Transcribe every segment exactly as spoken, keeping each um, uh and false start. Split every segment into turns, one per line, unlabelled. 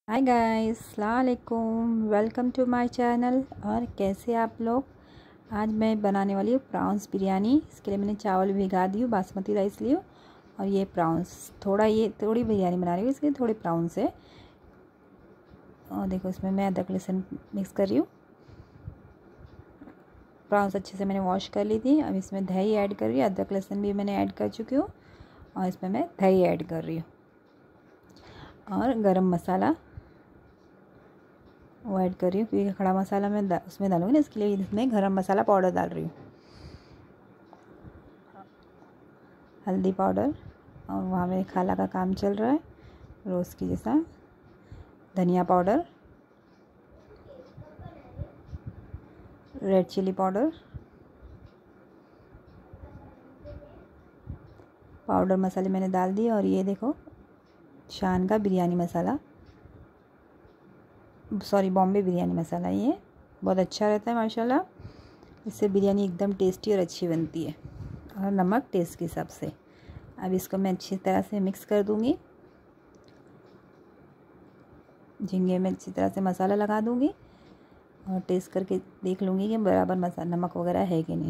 हाय guys, अस्सलाम वालेकुम। Welcome to my channel. और कैसे आप लोग। आज मैं बनाने वाली हूँ प्राउंस बिरयानी। इसके लिए मैंने चावल भिगा दी हूँ, बासमती राइस ली हूँ, और ये प्राउंस थोड़ा ये थोड़ी बिरयानी बना रही हूँ, इसके लिए थोड़े प्राउंस है। और देखो इसमें मैं अदरक लहसुन मिक्स कर रही हूँ। प्राउंस अच्छे से मैंने वॉश कर ली थी। अब इसमें दही ऐड कर रही हूँ, अदरक लहसुन भी मैंने ऐड कर चुकी हूँ, और इसमें मैं दही ऐड कर रही हूँ। और गरम मसाला वो ऐड कर रही हूँ, क्योंकि खड़ा मसाला मैं दा, उसमें डालूंगी ना, इसके लिए इसमें गरम मसाला पाउडर डाल रही हूँ। हल्दी पाउडर, और वहाँ मेरे खाला का काम चल रहा है रोज़ की जैसा। धनिया powder, red chilli powder, powder मसाले मैंने डाल दिए। और ये देखो शान का बिरयानी मसाला, सॉरी बॉम्बे बिरयानी मसाला, ये बहुत अच्छा रहता है माशाल्लाह। इससे बिरयानी एकदम टेस्टी और अच्छी बनती है। और नमक टेस्ट के हिसाब से। अब इसको मैं अच्छी तरह से मिक्स कर दूंगी। झींगे में अच्छी तरह से मसाला लगा दूंगी, और टेस्ट करके देख लूँगी कि बराबर मसाला नमक वगैरह है कि नहीं।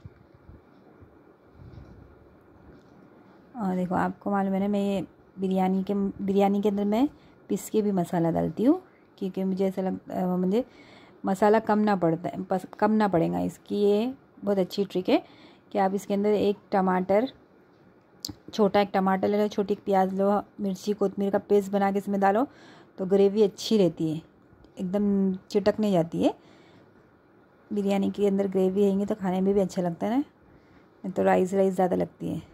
और देखो आपको मालूम है ना, मैं ये बिरयानी के बिरयानी के अंदर मैं पीस के भी मसाला डालती हूँ, क्योंकि मुझे ऐसा लग मुझे मसाला कम ना पड़ता है, बस कम ना पड़ेगा। इसकी ये बहुत अच्छी ट्रिक है कि आप इसके अंदर एक टमाटर, छोटा एक टमाटर ले लो, छोटी एक प्याज लो, मिर्ची कोतमीर का पेस्ट बना के इसमें डालो, तो ग्रेवी अच्छी रहती है, एकदम चिटक नहीं जाती है। बिरयानी के अंदर ग्रेवी रहेंगी तो खाने में भी अच्छा लगता है ना, नहीं तो राइस राइस ज़्यादा लगती है।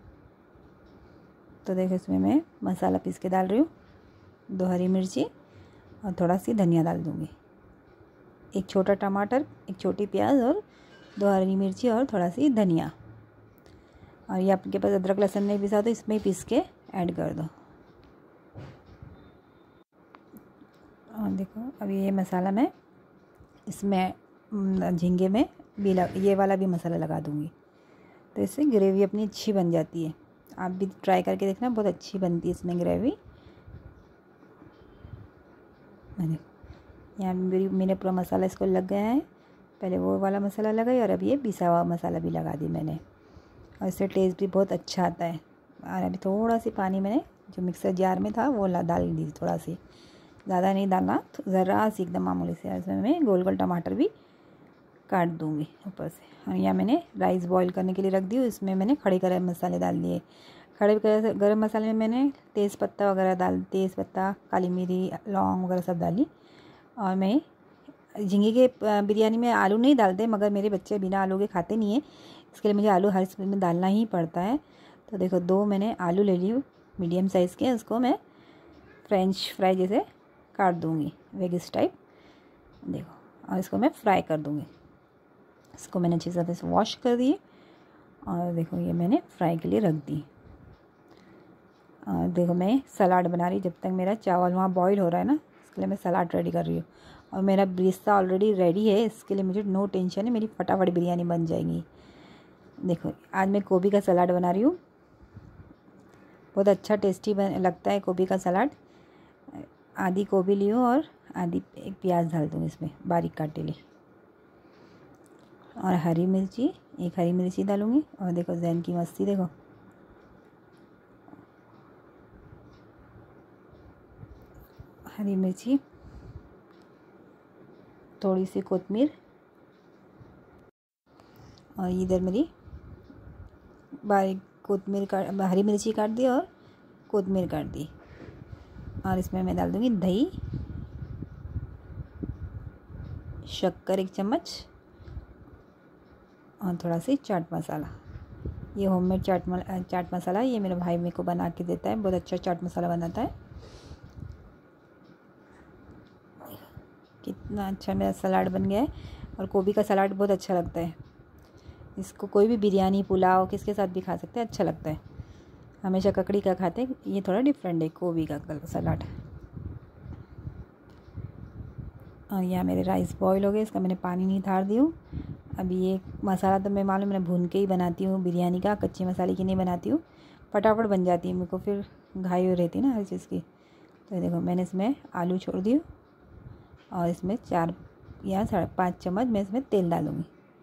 तो देखो इसमें मैं मसाला पीस के डाल रही हूँ। दो हरी मिर्ची और थोड़ा सी धनिया डाल दूँगी। एक छोटा टमाटर, एक छोटी प्याज, और दो हरी मिर्ची और थोड़ा सी धनिया। और ये आपके पास अदरक लहसुन नहीं पिसा तो इसमें पीस के ऐड कर दो। और देखो अभी ये मसाला मैं इसमें झींगे में भी ये वाला भी मसाला लगा दूँगी, तो इससे ग्रेवी अपनी अच्छी बन जाती है। आप भी ट्राई करके देखना, बहुत अच्छी बनती है इसमें ग्रेवी। मैंने यहाँ मेरी मेरा पूरा मसाला इसको लग गया है। पहले वो वाला मसाला लगाई, और अब ये पिसा हुआ मसाला भी लगा दी मैंने, और इससे टेस्ट भी बहुत अच्छा आता है। और अभी थोड़ा सी पानी मैंने जो मिक्सर जार में था वो डाल दी, थोड़ा सी, ज़्यादा नहीं डालना, ज़रा सी एकदम मामूली से। इसमें मैं गोल गोल टमाटर भी काट दूँगी ऊपर से। और यहाँ मैंने राइस बॉईल करने के लिए रख दी हूँ। इसमें मैंने खड़े गरम मसाले डाल दिए। खड़े गरम मसाले में मैंने तेज़ पत्ता वगैरह डाल तेज़ पत्ता, काली मिरी, लौंग वगैरह सब डाली। और मैं झींगे के बिरयानी में आलू नहीं डालते, मगर मेरे बच्चे बिना आलू के खाते नहीं हैं, इसके लिए मुझे आलू हर चीज़ में डालना ही पड़ता है। तो देखो दो मैंने आलू ले ली मीडियम साइज़ के, उसको मैं फ्रेंच फ्राई जैसे काट दूँगी, वेजिस टाइप। देखो, और इसको मैं फ्राई कर दूँगी। इसको मैंने अच्छी तरह से वॉश कर दिए, और देखो ये मैंने फ्राई के लिए रख दी। और देखो मैं सलाद बना रही, जब तक मेरा चावल वहाँ बॉईल हो रहा है ना, इसके लिए मैं सलाद रेडी कर रही हूँ। और मेरा ब्रिस्ता ऑलरेडी रेडी है, इसके लिए मुझे नो टेंशन है, मेरी फटाफट बिरयानी बन जाएगी। देखो आज मैं गोभी का सलाद बना रही हूँ, बहुत अच्छा टेस्टी बन लगता है गोभी का सलाद। आधी गोभी ली हूँ और आधी एक प्याज डाल दूँगी इसमें बारीक काटे ली, और हरी मिर्ची, एक हरी मिर्ची डालूँगी। और देखो जैन की मस्ती, देखो हरी मिर्ची, थोड़ी सी कोतमीर, और इधर मेरी बारीक कोतमीर काट, हरी मिर्ची काट दी और कोतमीर काट दी। और इसमें मैं डाल दूँगी दही, शक्कर एक चम्मच, और थोड़ा सी चाट मसाला। ये होममेड चाट चाट मसाला, ये मेरे भाई मेरे को बना के देता है, बहुत अच्छा चाट मसाला बनाता है। कितना अच्छा मेरा सलाद बन गया है। और गोभी का सलाद बहुत अच्छा लगता है, इसको कोई भी बिरयानी, पुलाव किसके साथ भी खा सकते हैं, अच्छा लगता है। हमेशा ककड़ी का खाते हैं, ये थोड़ा डिफरेंट है गोभी का सलाद। और यहाँ मेरे राइस बॉईल हो गए, इसका मैंने पानी नहीं धार दी हूँ। अभी ये मसाला तो मैं मालूम मैं भून के ही बनाती हूँ बिरयानी का, कच्चे मसाले की नहीं बनाती हूँ, फटाफट बन जाती है, मेरे को फिर घाई हो रहती है ना हर चीज़ की। तो देखो मैंने इसमें आलू छोड़ दिए और इसमें चार या साढ़े पाँच चम्मच मैं इसमें तेल डालूँगी।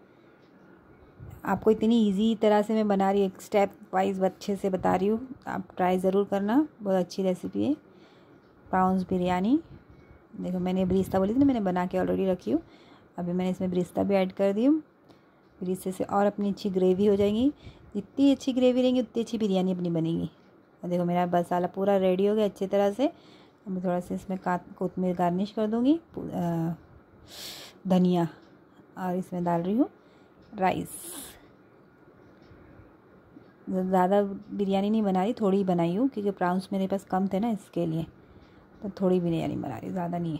आपको इतनी इजी तरह से मैं बना रही हूँ, एक स्टेप वाइज अच्छे से बता रही हूँ, आप ट्राई ज़रूर करना, बहुत अच्छी रेसिपी है प्रॉन्स बिरयानी। देखो मैंने ब्रिस्ता बोली थी ना, मैंने बना के ऑलरेडी रखी हूँ। अभी मैंने इसमें ब्रिस्ता भी ऐड कर दी हूँ। ब्रिस्ते से और अपनी अच्छी ग्रेवी हो जाएगी। जितनी अच्छी ग्रेवी रहेंगी उतनी अच्छी बिरयानी अपनी बनेगी। और देखो मेरा मसाला पूरा रेडी हो गया अच्छी तरह से। अब थोड़ा सा इसमें कोतमीर गार्निश कर दूँगी, धनिया, और इसमें डाल रही हूँ राइस। ज़्यादा बिरयानी नहीं बना रही, थोड़ी बनाई हूँ क्योंकि प्रॉन्स मेरे पास कम थे ना, इसके लिए तो थोड़ी बिरयानी बना रही, ज़्यादा नहीं है।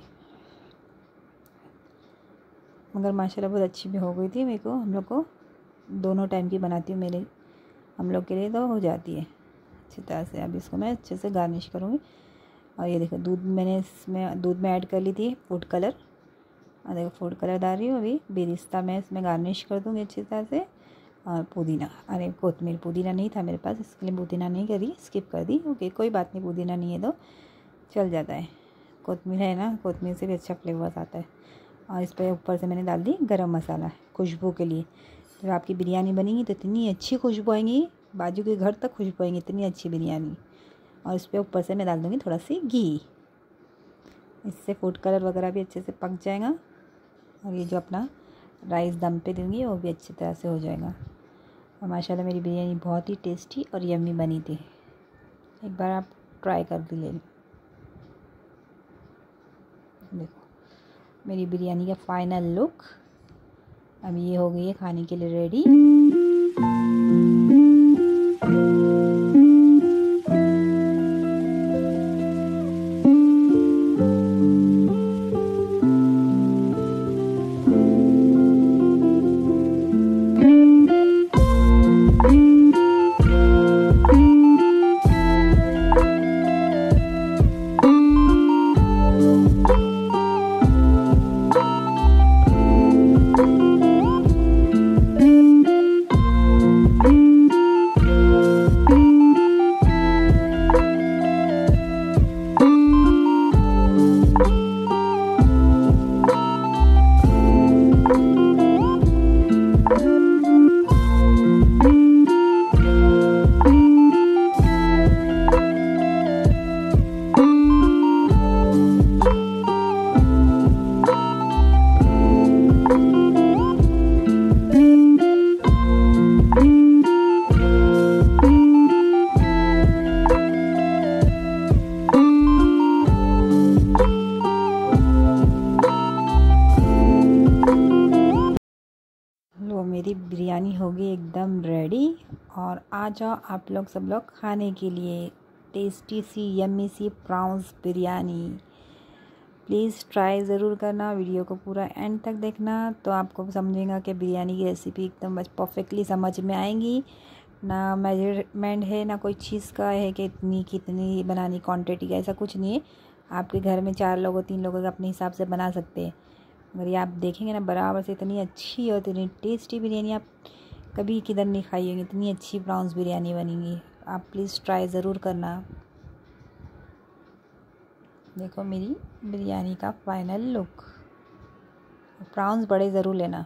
मगर माशाल्लाह बहुत अच्छी भी हो गई थी। मेरे को, हम लोग को दोनों टाइम की बनाती हूँ, मेरे हम लोग के लिए तो हो जाती है अच्छी तरह से। अब इसको मैं अच्छे से गार्निश करूँगी। और ये देखो दूध मैंने इसमें दूध में ऐड कर ली थी फूड कलर, और देखो फूड कलर डाल रही हूँ। अभी बेरिस्ता मैं इसमें गार्निश कर दूँगी अच्छी तरह से। और पुदीना, अरे कोतमीर, पुदीना नहीं था मेरे पास, इसके लिए पुदीना नहीं करी, स्किप कर दी। ओके कोई बात नहीं, पुदीना नहीं है तो चल जाता है, कोतमीर है ना, कोतमीर से भी अच्छा फ्लेवर आता है। और इस पर ऊपर से मैंने डाल दी गरम मसाला खुशबू के लिए। जब आपकी बिरयानी बनेगी तो इतनी अच्छी खुशबू आएंगी, बाजू के घर तक खुशबू आएंगी, इतनी अच्छी बिरयानी। और इस पर ऊपर से मैं डाल दूँगी थोड़ा सी घी, इससे फूड कलर वगैरह भी अच्छे से पक जाएगा। और ये जो अपना राइस दम पे दूँगी वो भी अच्छी तरह से हो जाएगा। और माशाल्लाह मेरी बिरयानी बहुत ही टेस्टी और यम्मी बनी थी, एक बार आप ट्राई कर भी लें। देखो मेरी बिरयानी का फाइनल लुक, अब ये हो गई है खाने के लिए रेडी। मेरी बिरयानी होगी एकदम रेडी। और आ जाओ आप लोग सब लोग खाने के लिए टेस्टी सी यम्मी सी प्रॉन्स बिरयानी। प्लीज़ ट्राई ज़रूर करना, वीडियो को पूरा एंड तक देखना तो आपको समझेगा कि बिरयानी की रेसिपी एकदम बस परफेक्टली समझ में आएंगी। ना मेजरमेंट है ना कोई चीज़ का है कि इतनी कितनी बनानी, क्वांटिटी का ऐसा कुछ नहीं है। आपके घर में चार लोगों तीन लोगों का अपने हिसाब से बना सकते हैं। अगर ये आप देखेंगे ना बराबर से इतनी अच्छी और इतनी टेस्टी बिरयानी आप कभी किधर नहीं खाई होंगी, इतनी अच्छी प्रॉन्स बिरयानी बनेगी। आप प्लीज़ ट्राई ज़रूर करना। देखो मेरी बिरयानी का फाइनल लुक। प्रॉन्स बड़े ज़रूर लेना।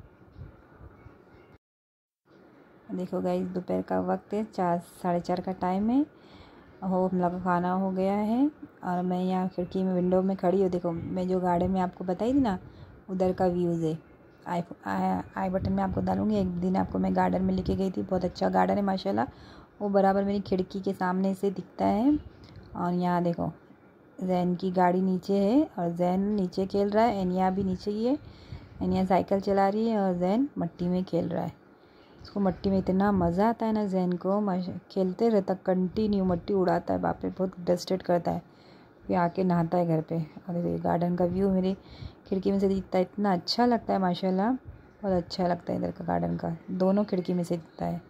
देखो गाइस दोपहर का वक्त है, चार साढ़े चार का टाइम है, हो हम लोग का खाना हो गया है। और मैं यहाँ खिड़की में विंडो में खड़ी हूँ। देखो मैं जो गार्डन में आपको बताई थी ना, उधर का व्यूज़ है। आई आई बटन में आपको डालूँगी। एक दिन आपको मैं गार्डन में लेके गई थी, बहुत अच्छा गार्डन है माशाल्लाह। वो बराबर मेरी खिड़की के सामने से दिखता है। और यहाँ देखो जैन की गाड़ी नीचे है और जैन नीचे खेल रहा है। एनिया भी नीचे ही है, एनिया साइकिल चला रही है और जैन मट्टी में खेल रहा है। उसको मट्टी में इतना मज़ा आता है ना, जैन को खेलते रहता, कंटिन्यू मट्टी उड़ाता है, बाप रे बहुत डस्टेड करता है, फिर आके नहाता है घर पे। और ये गार्डन का व्यू मेरी खिड़की में से दिखता है, इतना अच्छा लगता है माशाल्लाह, बहुत अच्छा लगता है इधर का गार्डन का, दोनों खिड़की में से दिखता है।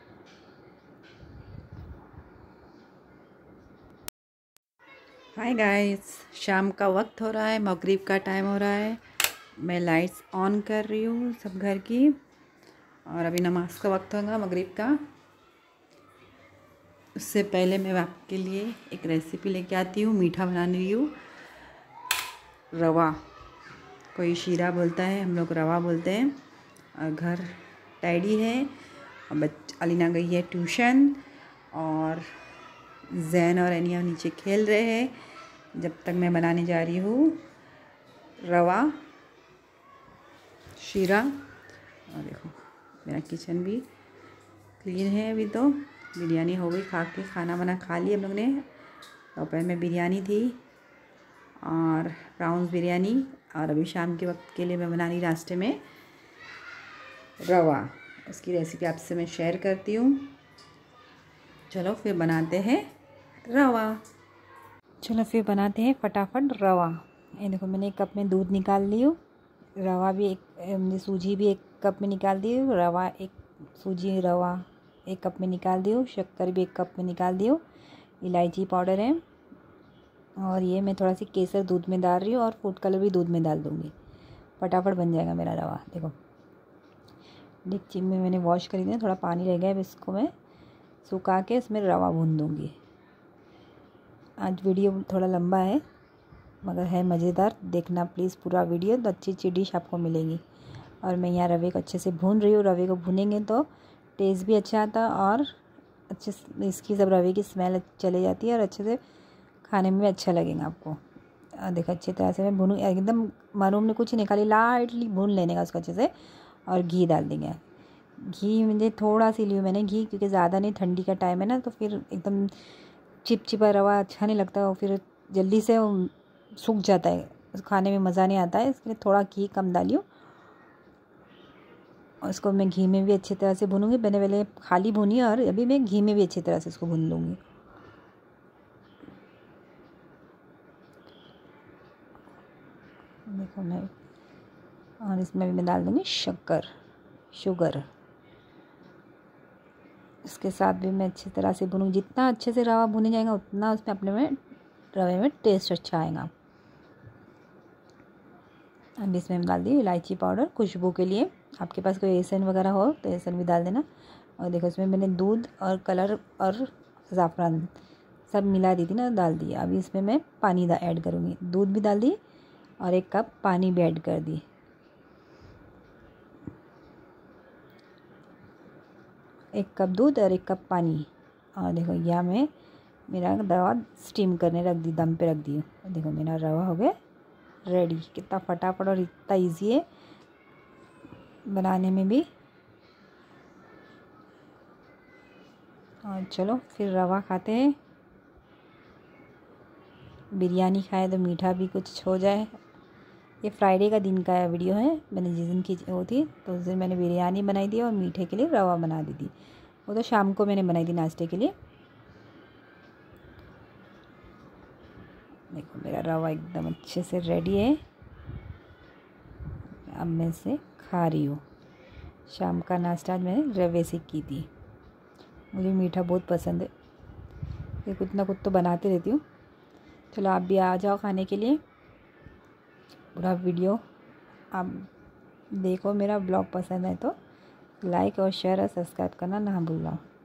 हाय गाइस, शाम का वक्त हो रहा है, मगरिब का टाइम हो रहा है। मैं लाइट्स ऑन कर रही हूँ सब घर की, और अभी नमाज का वक्त होगा मगरिब का। उससे पहले मैं आपके लिए एक रेसिपी लेके आती हूँ। मीठा बना रही हूँ। रवा, कोई शीरा बोलता है, हम लोग रवा बोलते हैं। और घर टैडी है और बच अलीना गई है ट्यूशन और जैन और एनिया नीचे खेल रहे हैं। जब तक मैं बनाने जा रही हूँ रवा शीरा। और देखो मेरा किचन भी क्लीन है। अभी तो बिरयानी हो गई, खा के खाना वाना खा लिया हम लोग ने। दोपहर में बिरयानी थी और प्राउंस बिरयानी। और अभी शाम के वक्त के लिए मैं बना रही नाश्ते में रवा। उसकी रेसिपी आपसे मैं शेयर करती हूँ। चलो फिर बनाते हैं रवा। चलो फिर बनाते हैं फटाफट रवा। ये देखो मैंने एक कप में दूध निकाल ली हूँ। रवा भी एक, सूजी भी एक कप में निकाल दी हूँ। रवा एक सूजी रवा एक कप में निकाल दी हूँ। शक्कर भी एक कप में निकाल दी हूँ। इलायची पाउडर है और ये मैं थोड़ा सी केसर दूध में डाल रही हूँ और फूड कलर भी दूध में डाल दूँगी। फटाफट बन जाएगा मेरा रवा। देखो डेगची में मैंने वॉश कर दिया, थोड़ा पानी रह गया है, इसको मैं सुखा के इसमें रवा भून दूँगी। आज वीडियो थोड़ा लंबा है मगर है मज़ेदार, देखना प्लीज़ पूरा वीडियो, तो अच्छी अच्छी डिश आपको मिलेगी। और मैं यहाँ रवे को अच्छे से भून रही हूँ। रवे को भूनेंगे तो टेस्ट भी अच्छा आता और अच्छे से इसकी सब रवे की स्मेल चले जाती है और अच्छे से खाने में भी अच्छा लगेगा आपको। और देखो अच्छी तरह से मैं भूनूँ, एकदम मालूम ने कुछ नहीं, खाली लाइटली भून लेने का उसको अच्छे से। और घी डाल देंगे। घी मुझे थोड़ा सी लियो मैंने घी, क्योंकि ज़्यादा नहीं, ठंडी का टाइम है ना, तो फिर एकदम चिपचिपा रवा अच्छा नहीं लगता और फिर जल्दी से सूख जाता है, खाने में मज़ा नहीं आता है। इसके लिए थोड़ा घी कम डालियो। और इसको मैं घी में भी अच्छी तरह से भूनूंगी। मैंने पहले खाली भूनी और अभी मैं घी में भी अच्छी तरह से इसको भून लूँगी। देखो मैं, और इसमें भी मैं डाल दूँगी शक्कर शुगर। इसके साथ भी मैं अच्छी तरह से भूनूँ। जितना अच्छे से रवा भुने जाएगा उतना उसमें अपने में रवे में टेस्ट अच्छा आएगा। अब इसमें डाल दी इलायची पाउडर खुशबू के लिए। आपके पास कोई एसन वगैरह हो तो एसन भी डाल देना। और देखो इसमें मैंने दूध और कलर और ज़ाफ़रान सब मिला दी थी ना, डाल दिया। अभी इसमें मैं पानी ऐड करूँगी। दूध भी डाल दी और एक कप पानी भी ऐड कर दी। एक कप दूध और एक कप पानी। और देखो यहाँ मैं मेरा रवा स्टीम करने रख दी, दम पे रख दी। देखो मेरा रवा हो गया रेडी। कितना फटाफट और इतना इजी है बनाने में भी। और चलो फिर रवा खाते हैं। बिरयानी खाए तो मीठा भी कुछ हो जाए। ये फ्राइडे का दिन का वीडियो है। मैंने जिस दिन की वो थी तो उस दिन मैंने बिरयानी बनाई थी और मीठे के लिए रवा बना दी थी। वो तो शाम को मैंने बनाई थी नाश्ते के लिए। देखो मेरा रवा एकदम अच्छे से रेडी है। अब मैं इसे खा रही हूँ। शाम का नाश्ता आज मैंने रवे से की थी। मुझे मीठा बहुत पसंद है, ये कुछ ना कुछ तो बनाते रहती हूँ। चलो आप भी आ जाओ खाने के लिए। पूरा वीडियो आप देखो। मेरा ब्लॉग पसंद है तो लाइक और शेयर और सब्सक्राइब करना ना भूलना।